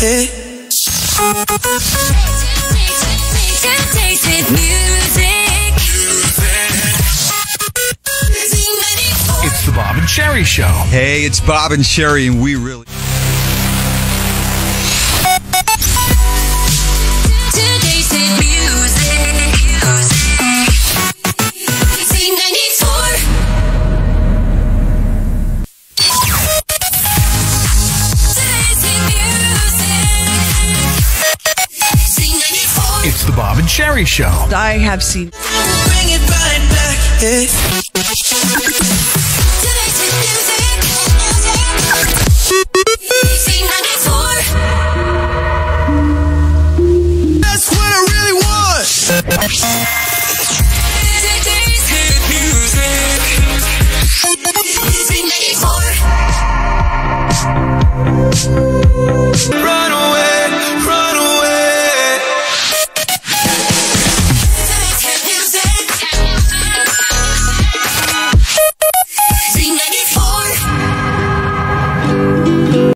hit. Today's hit music. It's the Bob and Sherry Show. Hey, it's Bob and Sherry, and we really... Today's hit music. Z94. Today's hit music. Z94. It's the Bob and Sherry Show. I have seen. Bring it right back. Today's hit music. Z94. That's what I really want. Today's hit music. Z94. Run away.